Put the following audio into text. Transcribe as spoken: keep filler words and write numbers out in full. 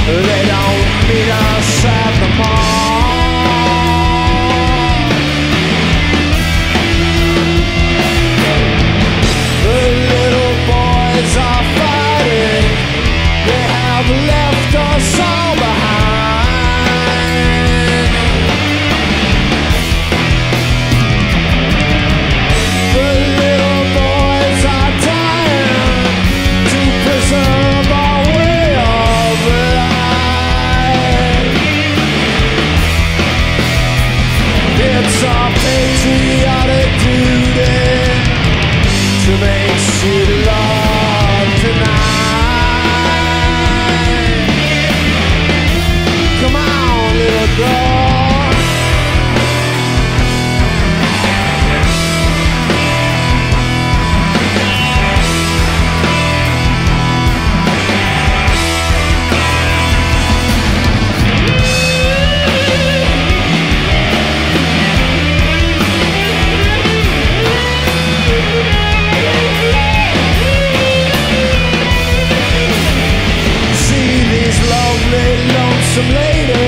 They don't meet us at the mall. The little boys are fighting. They have left us all behind. The little boys are dying to preserve our way of life. It's our patriotic duty to make sweet love tonight. Come on, little girl. See these lovely, lonesome ladies.